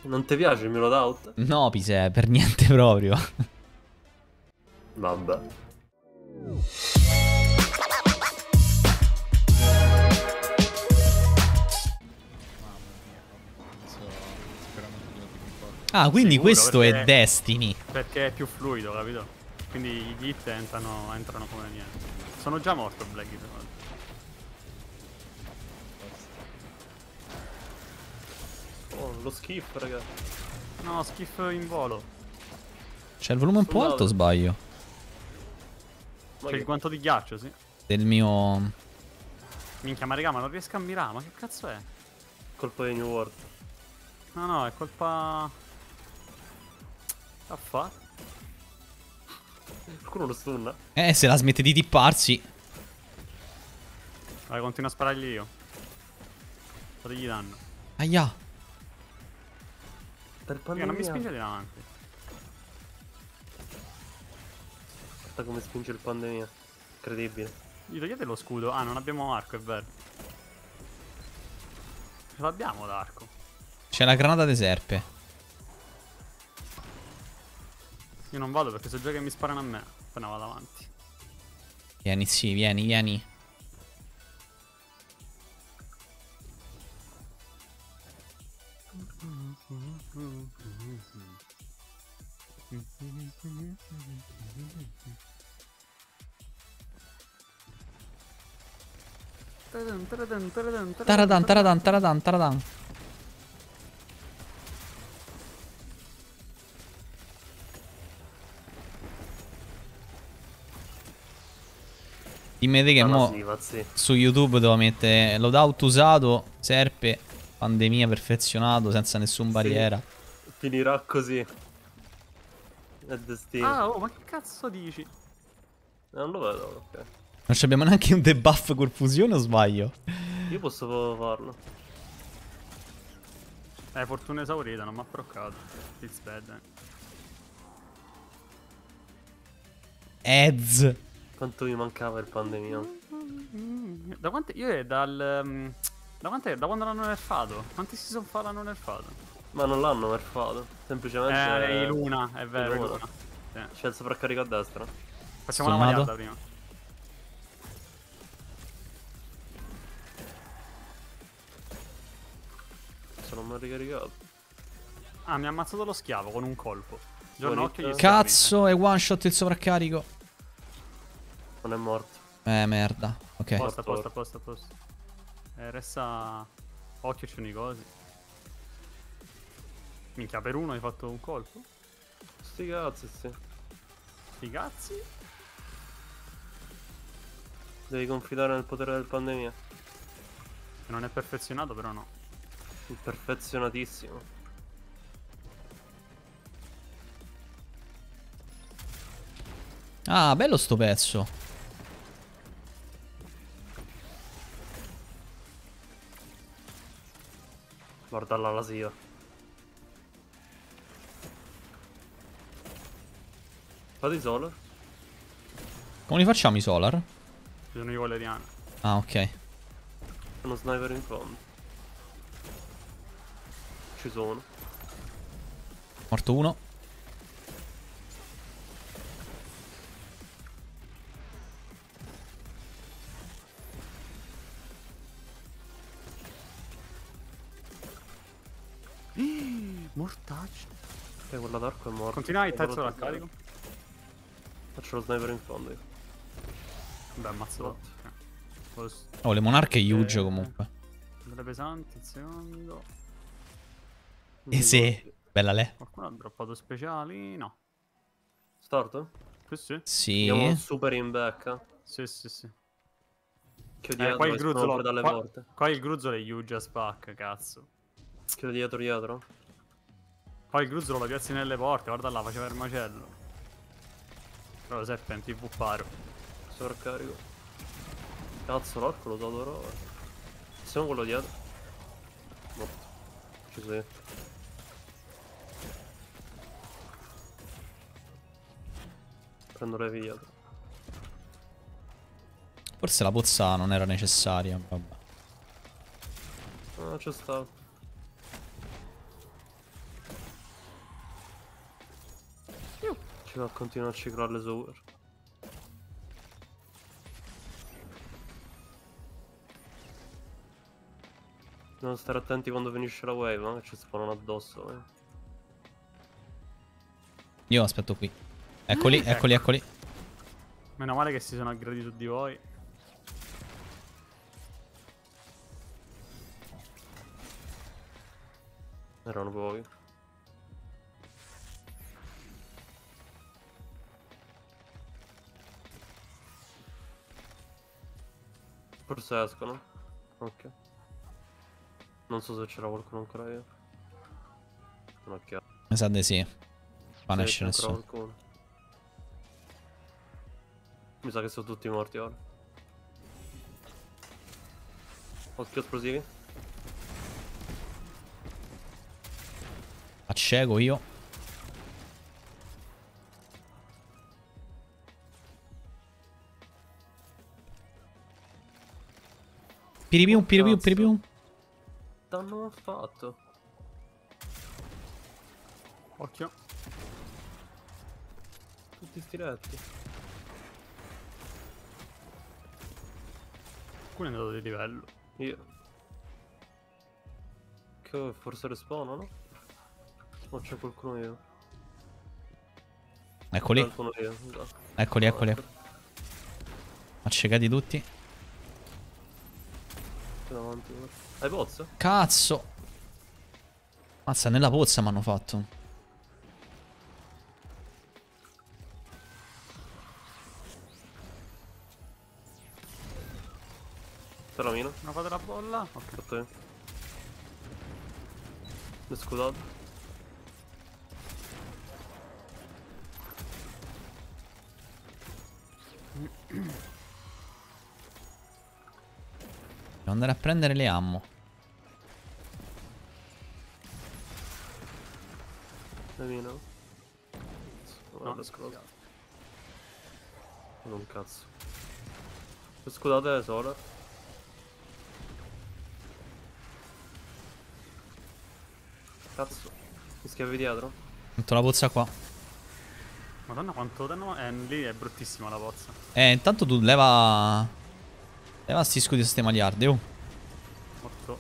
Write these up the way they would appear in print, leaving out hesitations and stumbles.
Non ti piace il mio loadout? No, Pise, per niente proprio. Vabbè. Ah, quindi Sicuro, questo perché- è Destiny. Perché è più fluido, capito? Quindi gli hit entrano come niente. Sono già morto Black Hit. Oh, lo schifo, raga. No, schifo in volo. C'è il volume un po' Sono alto o sbaglio? Ma C'è il guanto di ghiaccio, sì. Del mio... Minchia, ma raga, ma non riesco a mirare, ma che cazzo è? colpa di New World. No, no, è colpa... Affa? Qualcuno lo stunna? Se la smette di tipparsi. Vai, continuo a sparargli io. Fategli danno. Aia. Per Raga, pandemia. non mi spingete davanti. Guarda come spinge il pandemia. Incredibile. Gli togliete lo scudo. Ah, non abbiamo arco, è vero. Ce l'abbiamo l'arco. C'è la granata de serpe. Io non vado perché so già che mi sparano a me. Appena vado avanti. Vieni, sì, vieni, vieni. Taradan, taradan, taradan, taradan. Dimmi te che mo Sì. su YouTube devo mettere loadout usato, serpe, pandemia perfezionato, senza nessun barriera. Finirà così. È destino. Ah, oh, ma che cazzo dici? Non lo vedo, ok. Non ci abbiamo neanche un debuff col fusione o sbaglio? Io posso farlo. Fortuna esaurita, non mi ha proccato. It's bad, Ez. Quanto mi mancava il pandemia. Da quante... Io è dal... Da quant'è? Da quando l'hanno nerfato? Quanti si sono fa l'hanno nerfato? Ma non l'hanno nerfato. Semplicemente. È Luna, è vero, è Luna. Luna. Sì. C'è il sovraccarico a destra. Facciamo la Stunnato. magliata prima. Se non mi ha ricaricato. Ah, mi ha ammazzato lo schiavo con un colpo. Giorno Bonito. occhio gli schiavi. Cazzo, è one shot il sovraccarico. Non è morto. Merda. Ok. Posta. Resta... Occhio c'è i cosi. Minchia, per uno hai fatto un colpo? Sti cazzi, sì. Sti cazzi? Devi confidare nel potere del pandemia. Che non è perfezionato, però no. Perfezionatissimo. Ah, bello sto pezzo. Guarda la lasiva. Fate solar. Come li facciamo i solar? Ci sono i valeriani. Ah, ok. C'è uno sniper in fondo. Ci sono. Morto uno. Mortacci. Ok, quella d'arco è morta. Continua il terzo dal carico. Faccio lo sniper in fondo io. Beh, ammazzo. Oh, le monarche huge comunque. Delle pesanti, il secondo. Sì. Bella le. Qualcuno ha droppato speciali? No. Start? Sì. Sì. Andiamo un super in back. Sì. Chiudi Qua il dietro, gruzzolo. dalle porte. Qua il gruzzolo è huge as fuck, cazzo. Chiudi dietro. Poi il gruzzolo lo piazzi nelle porte, guarda là, faceva il macello. Però Seppe è un TV paro. Sovraccarico. Cazzo, l'arco lo adoro. Siamo quello dietro. Morto. Ci sei. Prendo le vie dietro. Forse la pozza non era necessaria. Vabbè. Ah, c'è stato. Ci va a continuare a ciclare le super. Dobbiamo stare attenti quando finisce la wave, ma che ci spawnano addosso. Io aspetto qui. Eccoli, eccoli, eccoli. Meno male che si sono aggrediti su di voi. Erano pochi. Forse escono. Ok. Non so se c'era qualcuno ancora io. Non è chiaro. Mi sa di sì. Ma ne Sì, esce c'è ancora nessuno. qualcuno. Mi sa che sono tutti morti ora. Occhio esplosivi. Accego io. Piripium, piripium, Cazzo. piripium. Danno fatto. Occhio. Tutti stiretti. Qualcuno è andato di livello. Io. Che forse respawnano? O c'è qualcuno io? Eccoli, Qualcuno io. Esatto. eccoli, No, eccoli. ecco. Accecati tutti. Più davanti ora. Hai pozza? Cazzo. Mazza, nella pozza mi hanno fatto. Te la mina? Non fate la bolla? Ok. A te. Mi scusate. Devo andare a prendere le ammo. La mina? Guarda, No. scusate. Non cazzo. Scusate, Solar. Cazzo. Mi schiavi dietro? Metto la pozza qua. Madonna quanto danno. Lì è bruttissima la pozza. Intanto tu leva. Leva sti scudi a ste magliarde, oh. Morto.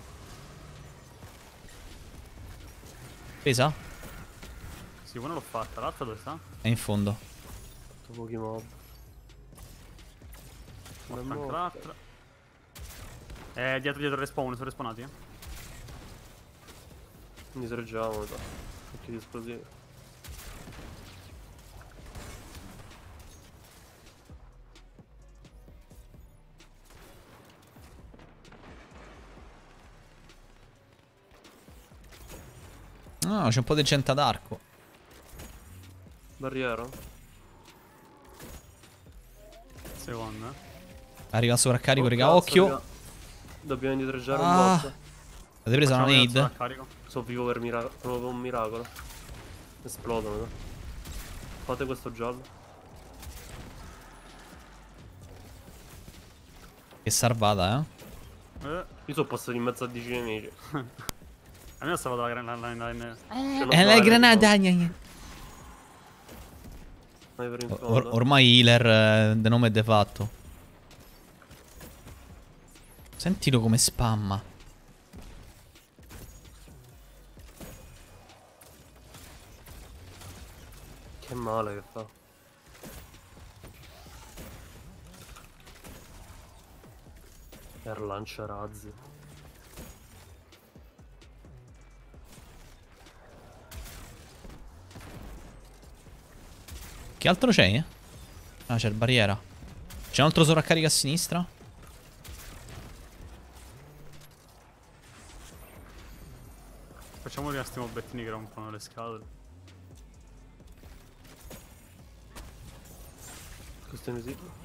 Pesa? Sì, una l'ho fatta, l'altra dove sta? È in fondo. Fatto pochi mob. Non è Morta anche morto. l'altra. Dietro il respawn, sono respawnati? Mi sorreggiamo, mi sa. Occhi di esplosivi. No, c'è un po' di gente ad arco. Barriera? Secondo, Arriva il sovraccarico, Oh, raga. cazzo, Occhio. raga. Dobbiamo indietreggiare un Ah. bot. Avete preso una nade? Carico. Sono vivo per proprio un miracolo. Esplodono. Fate questo giallo. Che salvata, Io sono passato in mezzo a 10 nemici. A me ho salvato la granata. La granata. Sniper in fondo. Ormai healer de nome e de fatto. Sentilo come spamma. Che male che fa. Per lancia razzi. Che altro c'è? Ah, c'è il barriera. C'è un altro sovraccarico a sinistra. Facciamo i nostri mobettini che rompono le scatole. Questo è invisibile.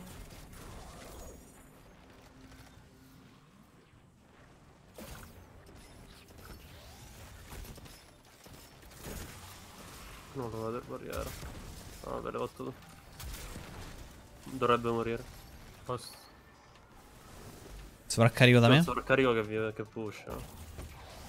Non lo vedo il barriera. Ah, vabbè, l'hai fatto tu. Dovrebbe morire. Posto. Sovraccarico da me. Sovraccarico che push.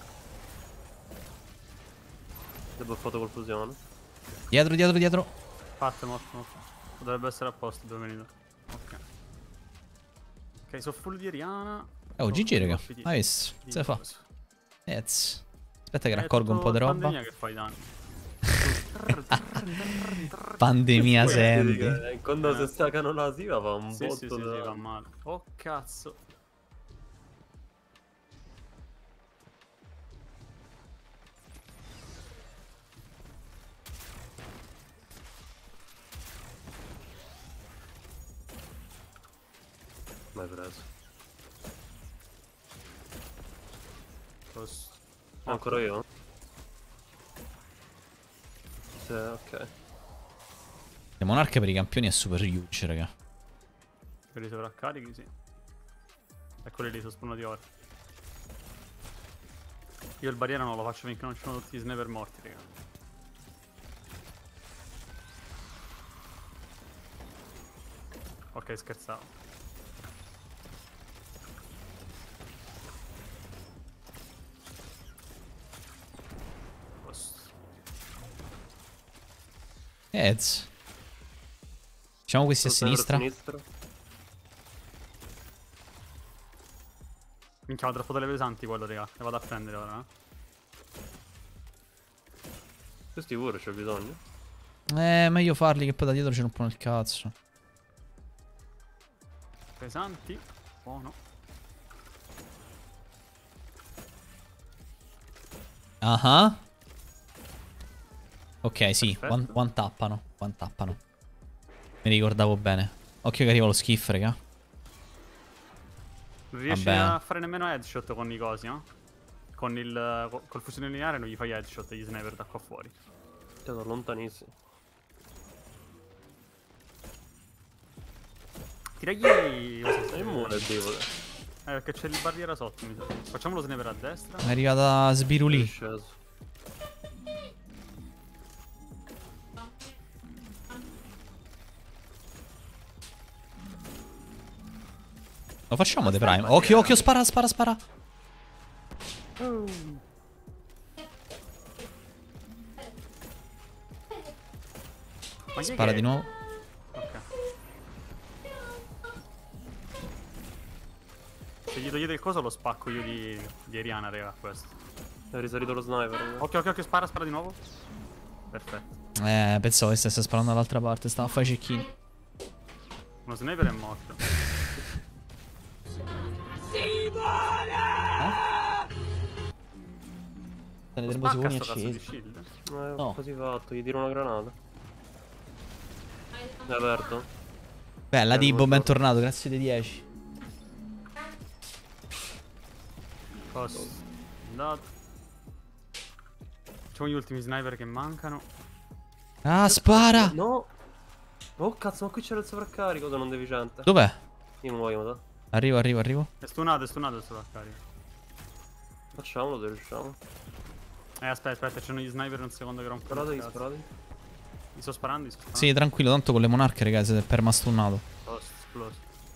Devo fatto col fusione. Dietro, dietro, dietro. Fatto, morto. Dovrebbe essere a posto, dove è venuto. Ok. Ok, so full di Ariana. Oh, GG, raga. Di- Hai visto? di Se fa. coso. Aspetta che raccolgo un po' di roba. Pandemia che fai danni. Pandemia Poi, Sandy. quando si staccano la siva fa un Sì, sì, botto sì, da... sì, fa male. Oh, cazzo. Mai preso. Posso- Ancora io? Sì, ok. Le monarche per i campioni è super huge, raga. Per i sovraccarichi, sì. E quelli lì sono spawnati ora. Io il barriera non lo faccio finché non ci sono tutti gli sniper morti, raga. Ok, scherzavo. Posto. Heads. Facciamo questi a sinistra. Minchia, ho troppo delle pesanti quello, raga. Le vado a prendere ora, eh. Questi pure c'ho bisogno. Meglio farli che poi da dietro ci rompono il cazzo. Pesanti. Buono. Ah. Ok, sì. Perfetto. One tappano. One tappano. Mi ricordavo bene. Occhio che arriva lo skiff, raga. Non riesci Vabbè. a fare nemmeno headshot con i cosi, no? Con il col fucile lineare non gli fai headshot agli sniper da qua fuori. Sono lontanissimo. Tiragli. È immune il debole. Perché c'è il barriera sotto, mi sa. Facciamo lo sniper a destra. È arrivata È Sbirulì. sceso. Lo facciamo The Prime. Occhio, occhio, spara, spara, spara. Ma chi è Spara che- di nuovo. Ok. Se gli togliete il coso lo spacco io di Ariana, raga, questo. È risalito lo sniper. Occhio, occhio, occhio, spara, spara di nuovo. Perfetto. Pensavo che stesse sparando dall'altra parte. Stava a fare i cecchini. Uno sniper è morto. Le Spacca termosifoni sto cazzo di accesi. shield. No. Così fatto, gli tiro una granata. È aperto? Bella Dibbo, molto- bentornato. Grazie dei 10. Posto. Andato. Facciamo gli ultimi sniper che mancano. Ah, spara. No! Oh cazzo, ma qui c'era il sovraccarico, sono un deficiente. Dov'è? Io muoio, da. Arrivo, arrivo, arrivo. È stunato il sovraccarico. Facciamolo se riusciamo. Aspetta, aspetta, c'erano gli sniper un secondo che rompono. Sparatevi, il cazzo. sparatevi. Gli sto sparando, gli sto sparando. Sì, tranquillo, tanto con le monarche, ragazzi, siete permastunnato. Posto, esploso.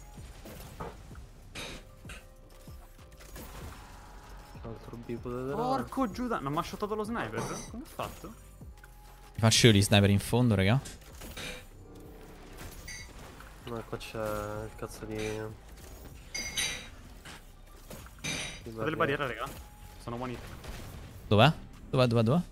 Altro bipo da terra. Porco Giuda, non mi ha shottato lo sniper? Come ha fatto? Vi faccio io gli sniper in fondo, raga. No, qua c'è il cazzo di Fate le barriere, raga. Sono one hit. Dov'è? Dov'è, dov'è, dov'è?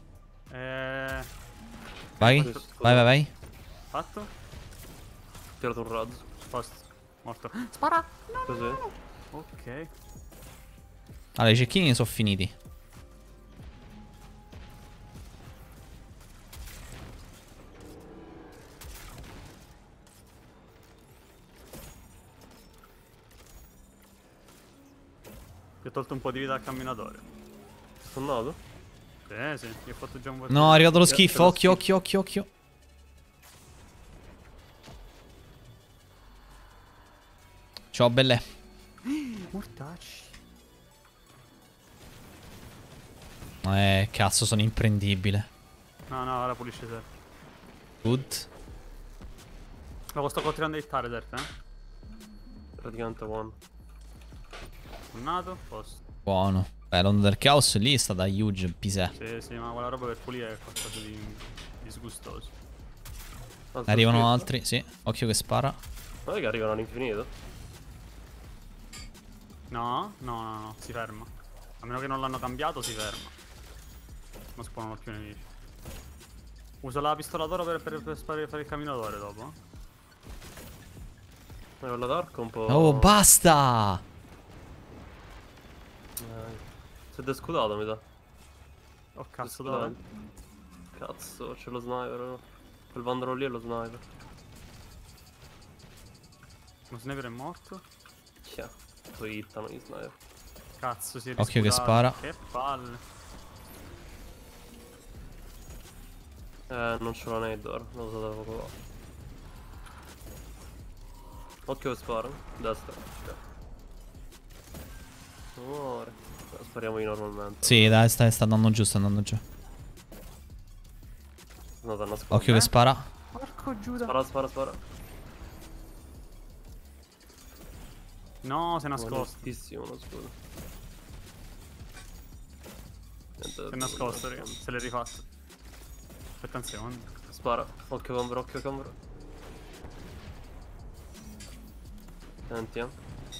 Vai, Questo, vai, vai, vai. Fatto? Ho tirato un razzo. Posto. Morto. Spara! Così. Ok. Allora, i cecchini sono finiti. Ti ho tolto un po' di vita al camminatore. Sono nato? Sì, io ho fatto già un po' No, è arrivato lo C'è skiff. lo Occhio, skiff. occhio, occhio, occhio. Ciao, belle. Mortacci. Cazzo, sono imprendibile. No, no, ora pulisce te. Good. Lo sto continuando a hittare, Derp, Praticamente one. Nato, posto. Buono. Beh, l'onda del caos lì è stata huge, pisè. Sì, sì, ma quella roba per pulire è qualcosa di disgustoso. Altro Arrivano script. altri, sì. Occhio che spara. Non è che arrivano all'infinito? No, no, no, no, si ferma. A meno che non l'hanno cambiato, si ferma. Non spawnano più nemici. Usa la pistola d'oro per fare il camminatore dopo. La Dark un po'... Oh, basta! Si è descudato, mi sa. Oh cazzo, Descudato. dove? Cazzo, c'è lo sniper. Quel vandalo lì è lo sniper. Lo sniper è morto? Chia. Poi hittano gli sniper. Cazzo, si è Occhio che riscutato. spara. Che palle. Non ce l'ho nade ora, l'ho usato da poco fa. Occhio che spara. Destra. Ok. Amore. Spariamo io normalmente. Sì, dai, sta andando giù, sta andando giù. No, da nascosto. Occhio che spara. Porco Giuda. Spara, spara, spara. No, si è nascosto. Onestissimo uno scudo. Niente, Si è nascosto, raga. Se l'è rifatto. Aspetta un secondo. Spara. Occhio combro, occhio combro. Senti, eh.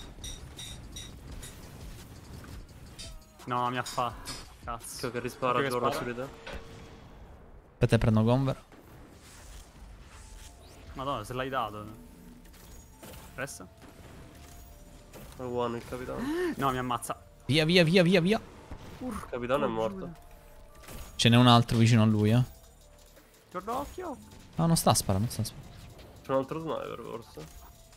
No, mi ha fatto. Cazzo. Occhio che rispara Occhio che giorno spara. su di te. Aspetta, prendo Conver. Madonna, se l'hai dato. Resta? È buono il capitano. No, mi ammazza. Via, via, via, via, via. Il capitano è morto. Ce n'è un altro vicino a lui, eh. Guarda, occhio. No, non sta sparando, non sta sparando. C'è un altro sniper forse.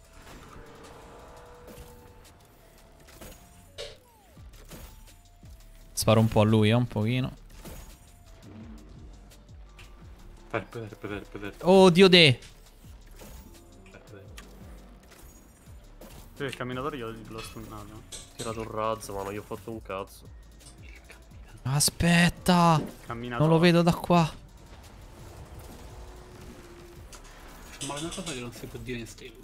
Sparo un po' a lui, un pochino. Oh, Dio de. Il camminatore io l'ho stunnato. Ho tirato un razzo, ma non gli ho fatto un cazzo. Aspetta. Camminatore. Non lo vedo da qua. Ma è una cosa che non si può dire in stream.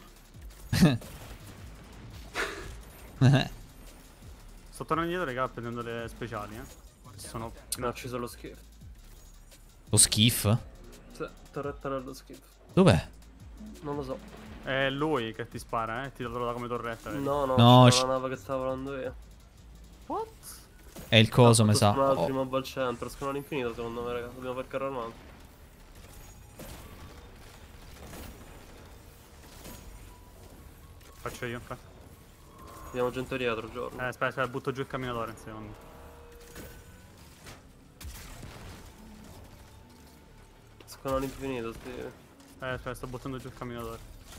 Sto tornando indietro, raga, prendendo le speciali, Sono... Mi ha ucciso lo skiff. Lo skiff? Sì, torretta dello skiff. Dov'è? Non lo so. È lui che ti spara, Ti lo da come torretta, vedi? No, no, No, c'era la nave che stava volando io. What? È il coso, mi sa. Sconare il Oh, primo mob al centro, sconare all'infinito secondo me, raga. Dobbiamo fare carro armato. Faccio io, ok. Abbiamo gente dietro, giorno. Aspetta, butto giù il camminatore un secondo. Sconare all'infinito, sì. Aspetta, sto buttando giù il camminatore.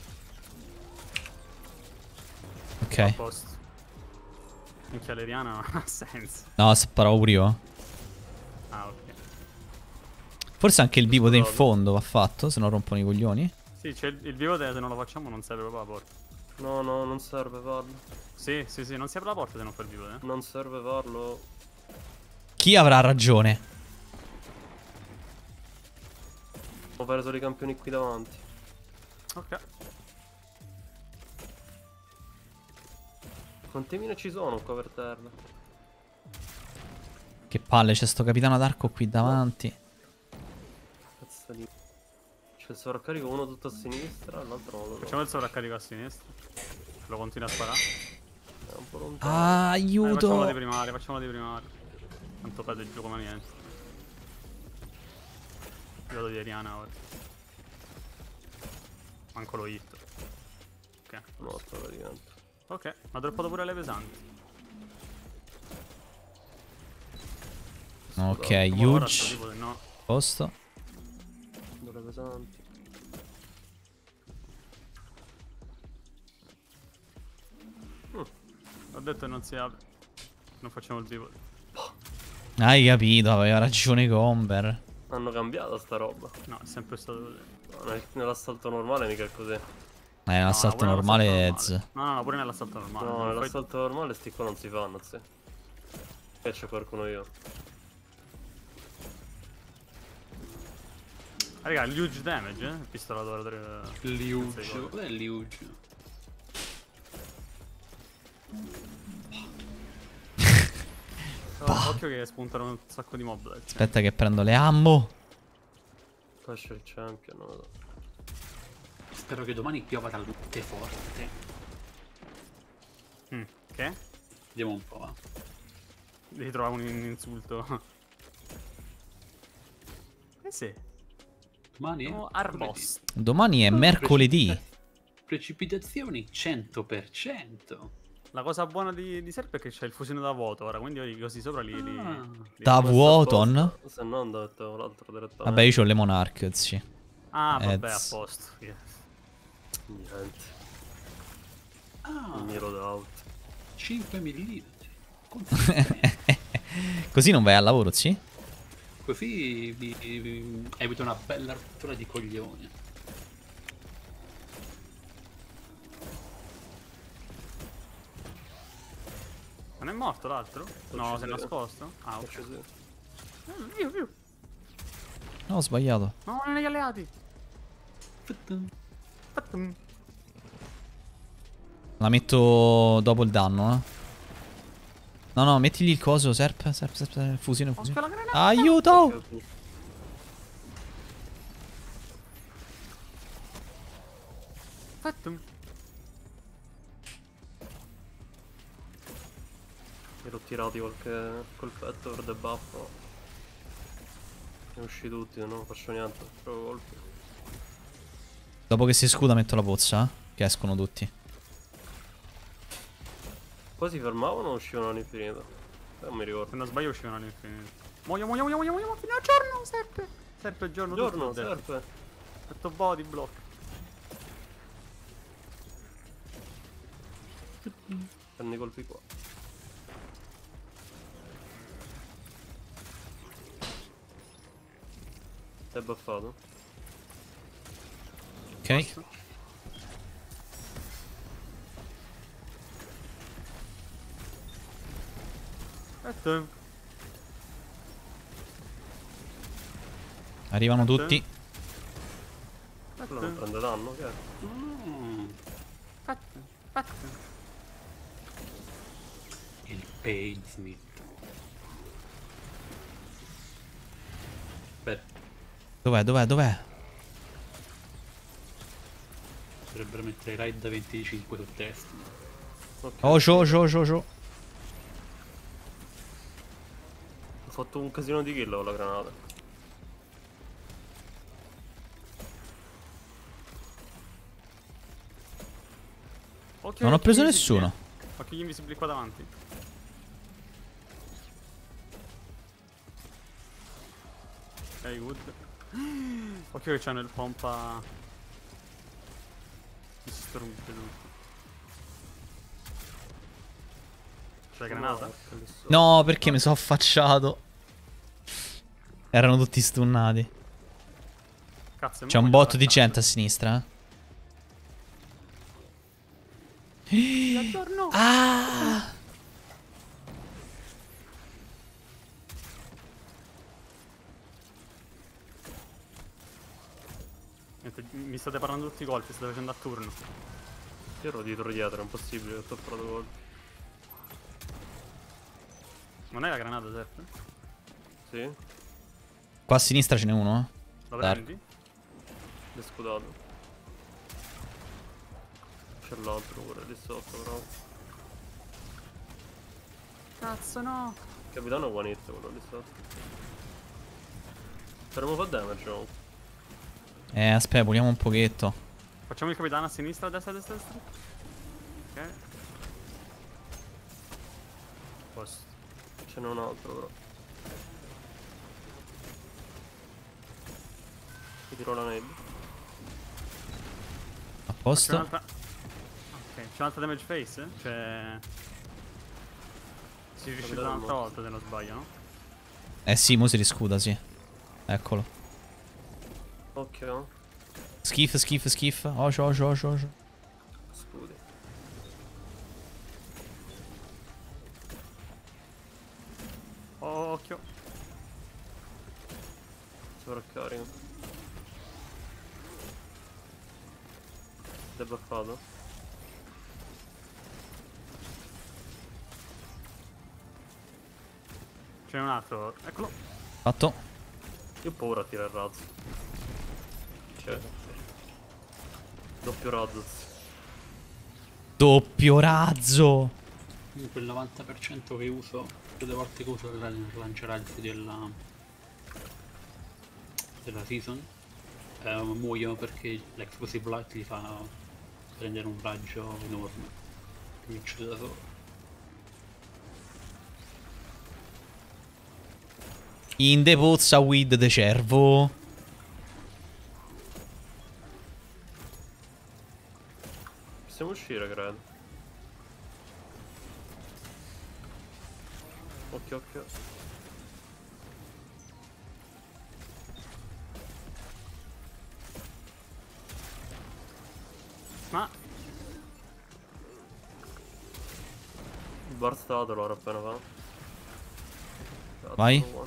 A ok. posto. Minchia, l'Eriana non ha senso. No, sparavo pure io. Ah, ok. Forse anche il vivo da in fondo va fatto, se no rompono i coglioni. Sì, c'è il vivo se non lo facciamo non serve proprio la porta. No, no, non serve farlo. Sì, sì, sì, non si apre la porta se non fa il vivo, Non serve farlo. Chi avrà ragione? Ho preso i campioni qui davanti. Ok. Quante mine ci sono qua per terra? Che palle, c'è sto capitano d'arco qui davanti. Cazzo di... C'è il sovraccarico, uno tutto a sinistra, l'altro non lo so. Facciamo il sovraccarico a sinistra. Lo continua a sparare. È un po' lontano. Ah, Facciamolo di aiuto. primaria, facciamolo di primaria. Tanto perde il gioco come niente. Io vado di Ariana ora. Manco lo hit. Ok. Morto praticamente. Ok, ma droppato pure le pesanti. Ok, Ma ora sto huge. tipo del no. Posto. Dove pesanti. Ho detto che non si apre. Non facciamo il vivo. Hai capito, aveva ragione Gomber. Hanno cambiato sta roba. No, è sempre stato così. No, nell'assalto normale mica è così. Un assalto pure normale nell'assalto ez. normale. No, pure nell'assalto normale. No, Non fai- nell'assalto normale sti qua non si fanno, sì. E c'è qualcuno io. Raga, il huge damage, Il pistolatore. Liuge. Cos'è Liuge? Occhio che spuntano un sacco di mob. Aspetta che prendo le ammo. Poi c'è il champion, non lo so. Spero che domani piova talmente forte. Che? Vediamo un po', va. Devi trovare un insulto. Sì. Domani? No, Arbos. Domani è mercoledì. Precipitazioni 100%. La cosa buona di Serp è che c'è il fusione da vuoto ora, quindi io così sopra li Da Questo Vuoton? apposta, se no andavo l'altro direttamente. Vabbè, io ho le Monarch, sì. Ah, vabbè, a Ez. posto. Yes. Niente, Ah, il mio loadout. 5 millilitri. Così non vai al lavoro, sì? Così vi evito una bella rottura di coglioni. Non è morto l'altro? No, si è nascosto? Ah, ok. Faccio sì. Viu, viu. No, ho sbagliato. No, non gli alleati. La metto dopo il danno, eh. No, no, mettigli il coso, Serp, fusione, Occhio fusione. alla granata. Aiuto! Ok. Fatum. Mi ero tirati qualche colpetto per debuff. Ne usci tutti, non faccio niente, trovo colpi. Dopo che si scuda metto la pozza, che escono tutti. Poi si fermavano o uscivano all'infinito? Non mi Se ricordo. non sbaglio uscivano all'infinito. Muoio, muoio, muoio, muoio, muoio. Fino al giorno, Serpe. Serpe, giorno, Buongiorno, tutto, Serpe. serve. Fatto body block. Prendi i colpi qua. Sei buffato? Ok. Fatum. Arrivano tutti. Quello non prende danno, che è? Fatum. Fatum. Il Painsmith. Beh, Dov'è, dov'è, dov'è? dovrebbero mettere raid da 25 sul test. Ok. Oh, c'ho. Ho fatto un casino di kill con la granata. Occhio Non ho agli preso invisibili, nessuno. Occhio agli invisibili qua davanti. Ok, good. Occhio che c'hanno il pompa. Distrugge tutto. C'è la granata? No, perché mi sono affacciato. Erano tutti stunnati. Cazzo, C'è un botto di gente a sinistra, Giorno. Ah! Niente, mi state parlando tutti i colpi, state facendo a turno. Io ero dietro, è impossibile che ti ho parato colpi. Non è la granata, Serpe? Sì? Qua a sinistra ce n'è uno, Lo Dark. prendi? L'hai scutato. C'è l'altro pure lì sotto però. Cazzo, no. Capitano one hit quello lì sotto. Faremo fa damage comunque. Aspetta, puliamo un pochetto. Facciamo il capitano a sinistra, a destra, a destra, a destra. Ok. Posto. Ce n'è un altro però. Mi tiro la nade. A C'è posto. un'altra. Ok, c'è un'altra damage face? Cioè. Si riuscita Capitano un'altra morto. volta se non sbaglio, no? Eh sì, mo si riscuda, sì. Eccolo. Ok. Schif. Oh. Scudi. Oh, occhio. Sovraccarico. Debuffato. C'è un altro. Eccolo. Fatto. Io ho paura a tirare il razzo. Cioè. Doppio razzo. Doppio razzo. Comunque il 90% che uso, tutte le volte che uso il lanciaraggio della season, muoiono perché l'explosive light gli fa prendere un raggio enorme. Mi uccide da solo. In the pozza with the cervo. Possiamo uscire, credo. Occhio, occhio. Ma Il bar stato loro appena va. Cazzo, Vai. buono.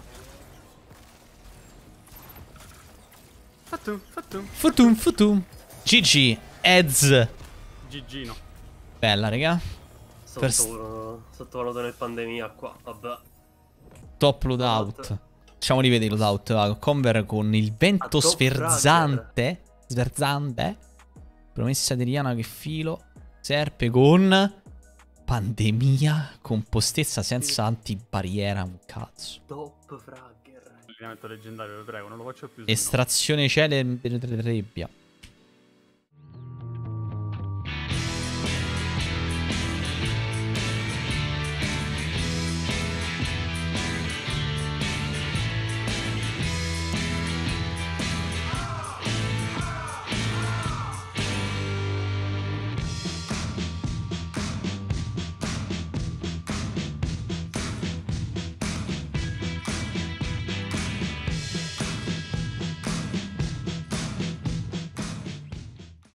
fattum, fattum. Futum futum. GG. Ez. Gigino. Bella, raga. Per Sottovalutato in pandemia qua, vabbè. Top loadout. Facciamo rivedere i loadout. Va. Conver con il vento A top sferzante. Sverzante. Promessa di Rihanna che filo. Serpe con pandemia. Compostezza senza antibarriera. Un cazzo. Top fragger. Allenamento leggendario, vi prego, non lo faccio più. se no. Estrazione celebre trebbia.